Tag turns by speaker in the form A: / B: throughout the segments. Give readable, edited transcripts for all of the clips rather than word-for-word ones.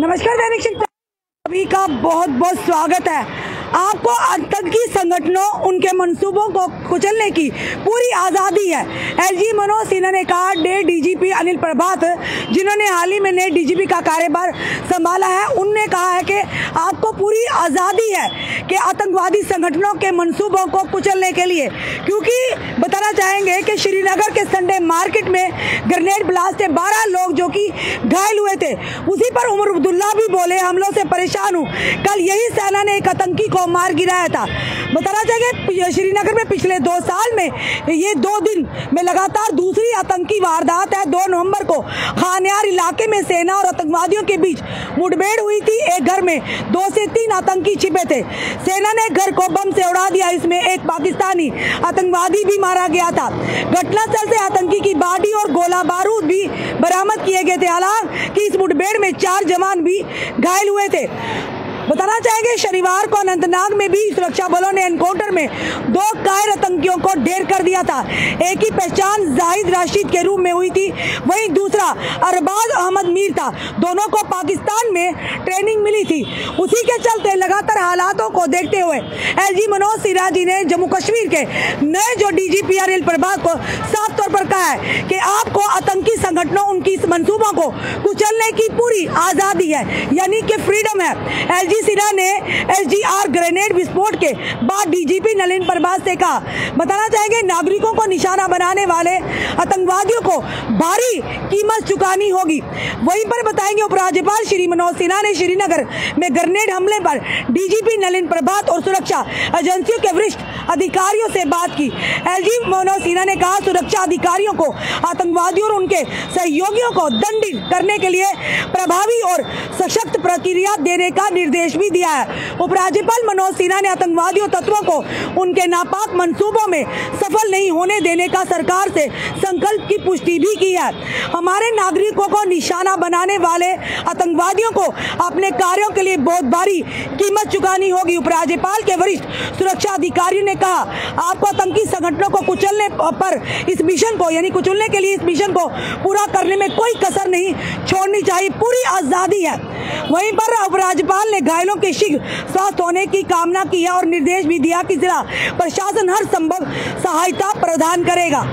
A: नमस्कार दैनिक शिक्षा सभी का बहुत बहुत स्वागत है। आपको आतंकी संगठनों उनके मंसूबों को कुचलने की पूरी आज़ादी है। एलजी मनोज सिन्हा ने कहा, नए डीजीपी अनिल प्रभात जिन्होंने हाल ही में नए डीजीपी का कार्यभार संभाला है, उनने कहा है कि आपको पूरी आज़ादी है कि आतंकवादी संगठनों के मंसूबों को कुचलने के लिए, क्योंकि बताना चाहेंगे कि श्रीनगर के संडे मार्केट में ग्रेनेड ब्लास्ट से 12 लोग जो कि घायल हुए थे। उसी पर उमर अब्दुल्ला भी बोले, हमलों से परेशान हूँ। कल यही सेना ने एक आतंकी को मार गिराया था। बताना चाहिए श्रीनगर में पिछले 2 साल में ये 2 दिन में लगातार दूसरी आतंकी वारदात है। 2 नवंबर को खानयार इलाके में सेना और आतंकवादियों के बीच मुठभेड़ हुई थी। एक घर में 2 से 3 आतंकी छिपे थे। सेना ने घर को बम से उड़ा दिया। इसमें एक पाकिस्तानी आतंकवादी भी मारा गया था। घटनास्थल से आतंकी की बॉडी और गोला बारूद भी बरामद किए गए थे। हालांकि इस मुठभेड़ में 4 जवान भी घायल हुए थे। बताना चाहेंगे शनिवार को अनंतनाग में भी सुरक्षा बलों ने एनकाउंटर में 2 कायर आतंकियों को ढेर कर दिया था। एक की पहचान जाहिद राशिद के रूप में हुई थी, वहीं दूसरा अरबाज अहमद मीर था। दोनों को पाकिस्तान में ट्रेनिंग मिली थी। उसी के चलते लगातार हालातों को देखते हुए एलजी मनोज सिन्हा जी ने जम्मू कश्मीर के नए जो डीजीपी अनिल प्रभात को साफ तौर पर कहा है कि आपको आतंकी संगठनों उनकी मंसूबों को कुचलने की पूरी आज़ादी है, यानी कि फ्रीडम है। एलजी सिन्हा ने एसडीआर ग्रेनेड विस्फोट के बाद डीजीपी नलिन प्रभात से कहा, बताना चाहेंगे नागरिकों को निशाना बनाने वाले आतंकवादियों को भारी कीमत चुकानी होगी। वहीं पर बताएंगे उपराज्यपाल श्री मनोज सिन्हा ने श्रीनगर में ग्रेनेड हमले पर डीजीपी नलिन प्रभात और सुरक्षा एजेंसियों के वरिष्ठ अधिकारियों से बात की। एलजी मनोज सिन्हा ने कहा, सुरक्षा अधिकारियों को आतंकवादियों और उनके सहयोगियों को दंडित करने के लिए प्रभावी और सशक्त प्रक्रिया देने का निर्देश भी दिया है। उपराज्यपाल मनोज सिन्हा ने आतंकवादियों तत्वों को उनके नापाक मंसूबों में सफल नहीं होने देने का सरकार से संकल्प की पुष्टि भी की है। हमारे नागरिकों को निशाना बनाने वाले आतंकवादियों को अपने कार्यों के लिए बहुत भारी कीमत चुकानी होगी। उपराज्यपाल के वरिष्ठ सुरक्षा अधिकारियों ने कहा, आपको आतंकी संगठनों को कुचलने पर इस मिशन को यानी कुचलने के लिए इस मिशन को पूरा करने में कोई कसर नहीं छोड़नी चाहिए, पूरी आज़ादी है। वहीं पर उपराज्यपाल ने घायलों के शीघ्र स्वास्थ्य होने की कामना की है और निर्देश भी दिया कि जिला प्रशासन हर संभव सहायता प्रदान करेगा।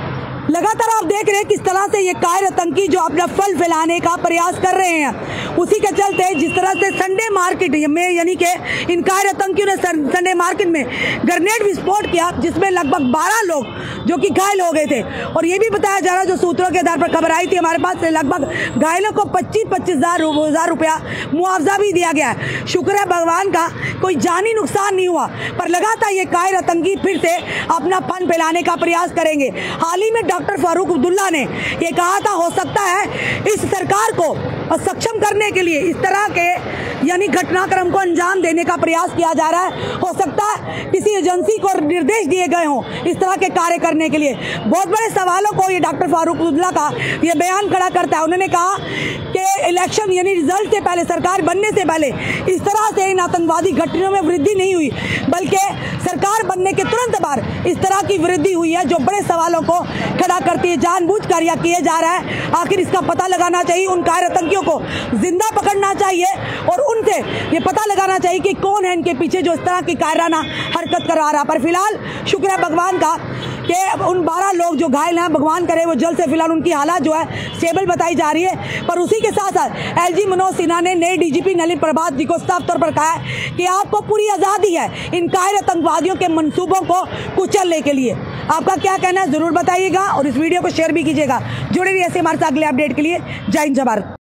A: लगातार आप देख रहे हैं किस तरह से ये कायर आतंकी जो अपना फल फैलाने का प्रयास कर रहे हैं। उसी के चलते जिस तरह से संडे मार्केट में यानी कि इन कायर आतंकियों ने संडे मार्केट में ग्रेनेड विस्फोट किया, जिसमें लगभग 12 लोग जो कि घायल हो गए थे। और ये भी बताया जा रहा है, जो सूत्रों के आधार पर खबर आई थी हमारे पास, लगभग घायलों को 25-25 हज़ार रुपया मुआवजा भी दिया गया है। शुक्र है भगवान का कोई जानी नुकसान नहीं हुआ, पर लगातार ये कायर आतंकी फिर से अपना फन फैलाने का प्रयास करेंगे। हाल ही में डॉक्टर फारूक अब्दुल्ला ने ये कहा था, हो सकता है इस सरकार को सक्षम करने के लिए इस तरह के यानी घटनाक्रम को अंजाम देने का प्रयास किया जा रहा है। हो सकता है किसी एजेंसी को निर्देश दिए गए हों इस तरह के कार्य करने के लिए। बहुत बड़े सवालों को ये डॉक्टर फारूक अब्दुल्ला का ये बयान खड़ा करता है। उन्होंने कहा कि इलेक्शन यानी रिजल्ट से पहले, सरकार बनने से पहले इस तरह से इन आतंकवादी घटनाओं में वृद्धि नहीं हुई, बल्कि सरकार बनने के तुरंत बाद इस तरह की वृद्धि हुई है, जो बड़े सवालों को खड़ा करती है। जानबूझकर यह किया जा रहा है। आखिर इसका पता लगाना चाहिए, उन कायर आतंकियों को जिंदा पकड़ना चाहिए और उनसे ये पता लगाना चाहिए कि कौन है इनके पीछे जो इस तरह की कायराना हरकत करा रहा। पर फिलहाल शुक्र है भगवान का कि उन 12 लोग जो घायल हैं, भगवान करे वो जल्द से फिलहाल उनकी हालत जो है स्टेबल बताई जा रही है। पर उसी के साथ साथ एलजी मनोज सिन्हा ने नए डीजीपी नलिन प्रभात जी को साफ तौर पर कहा है कि आपको पूरी आज़ादी है इन कायर आतंकवादियों के मंसूबों को कुचलने के लिए। आपका क्या कहना है जरूर बताइएगा और इस वीडियो को शेयर भी कीजिएगा। जुड़े रहिए ऐसे हमारे साथ अगले अपडेट के लिए। जय हिंद, जय भारत।